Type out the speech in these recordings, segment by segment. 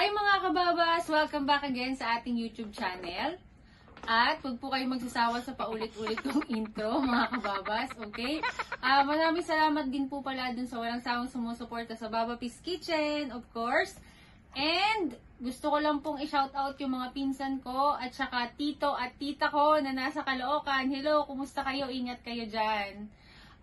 Hi mga kababas! Welcome back again sa ating YouTube channel. At huwag po kayo magsasawa sa paulit-ulit kong intro mga kababas, okay? Maraming salamat din po pala dun sa walang sawang sumusuporta sa Baba Peace Kitchen, of course. And gusto ko lang pong i-shoutout yung mga pinsan ko at saka tito at tita ko na nasa Caloocan. Hello, kumusta kayo? Ingat kayo dyan.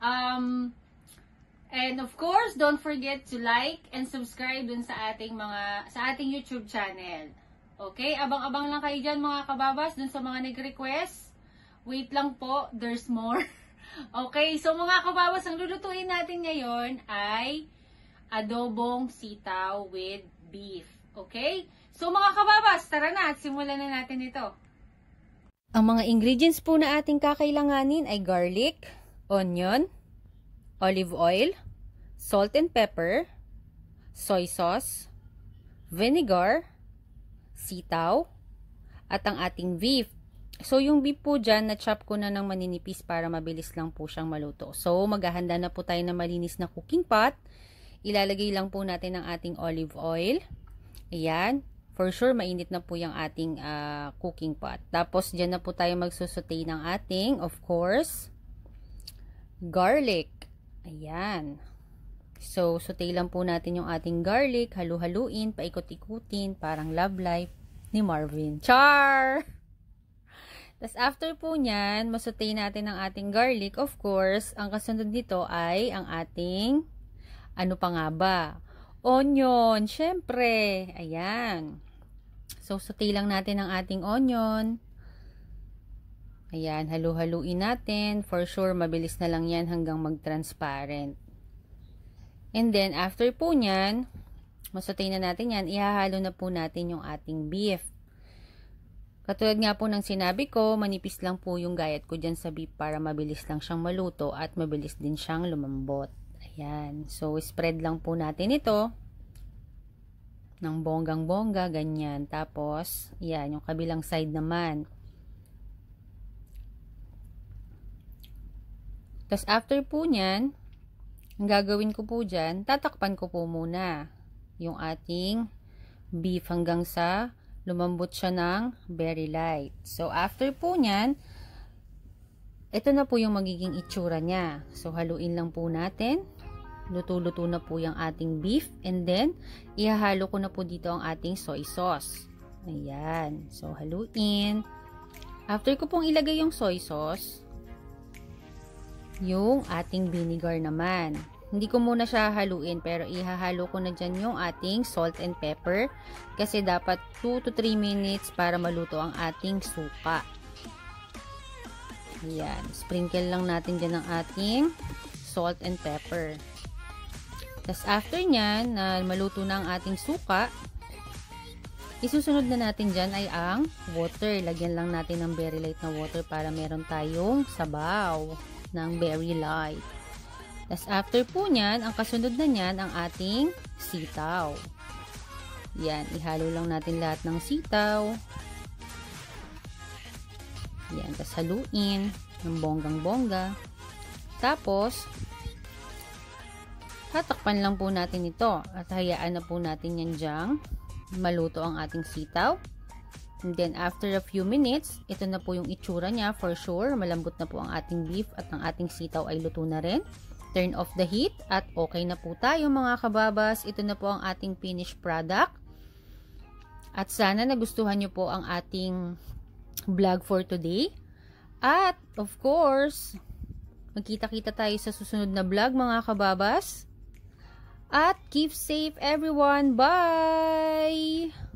And of course, don't forget to like and subscribe dun sa ating YouTube channel. Okay? Abang-abang lang kayo dyan mga kababas dun sa mga nag-request. Wait lang po, there's more. Okay, so mga kababas, ang lulutuin natin ngayon ay adobong sitaw with beef. Okay? So mga kababas, tara na at simulan na natin ito. Ang mga ingredients po na ating kakailanganin ay garlic, onion, olive oil, salt and pepper, soy sauce, vinegar, sitaw, at ang ating beef. So, yung beef po dyan, na-chop ko na ng maninipis para mabilis lang po siyang maluto. So, maghahanda na po tayo ng malinis na cooking pot. Ilalagay lang po natin ang ating olive oil. Ayan. For sure, mainit na po yung ating cooking pot. Tapos, dyan na po tayo magsusutay ng ating, of course, garlic. Ayan. So, saute lang po natin yung ating garlic. Halu-haluin, paikot-ikutin. Parang love life ni Marvin. Char! Tapos, after po nyan, masutay natin ang ating garlic. Of course, ang kasunod nito ay ang ating, ano pa nga ba? Onion. Syempre. Ayan. So, saute lang natin ang ating onion. Ayan, halu-haluin natin. For sure, mabilis na lang yan hanggang mag-transparent. And then, after po nyan, masutay na natin yan, ihahalo na po natin yung ating beef. Katulad nga po ng sinabi ko, manipis lang po yung gayat ko dyan sa beef para mabilis lang siyang maluto at mabilis din siyang lumambot. Ayan. So, spread lang po natin ito ng bonggang-bongga, ganyan. Tapos, yan, yung kabilang side naman. Tapos, after po nyan, ang gagawin ko po dyan, tatakpan ko po muna yung ating beef hanggang sa lumambot siya ng very light. So, after po nyan, ito na po yung magiging itsura niya. So, haluin lang po natin. Luto-luto na po yung ating beef. And then, ihahalo ko na po dito ang ating soy sauce. Ayan. So, haluin. After ko pong ilagay yung soy sauce, yung ating vinegar naman. Hindi ko muna siya haluin pero ihahalo ko na dyan yung ating salt and pepper kasi dapat 2 to 3 minutes para maluto ang ating suka. Ayan. Sprinkle lang natin dyan ang ating salt and pepper. Tapos after nyan na maluto na ang ating suka, isusunod na natin dyan ay ang water. Lagyan lang natin ng very light na water para meron tayong sabaw ng very light. Tapos after po nyan, ang kasunod na nyan, ang ating sitaw. Yan, ihalo lang natin lahat ng sitaw. Yan, tapos haluin ng bonggang-bongga. Tapos, tatakpan lang po natin ito at hayaan na po natin yan dyang maluto ang ating sitaw. And then, after a few minutes, ito na po yung itsura niya. For sure, malambot na po ang ating beef at ang ating sitaw ay luto na rin. Turn off the heat at okay na po tayo mga kababas. Ito na po ang ating finished product. At sana nagustuhan nyo po ang ating vlog for today. At, of course, magkita-kita tayo sa susunod na vlog mga kababas. At keep safe everyone. Bye!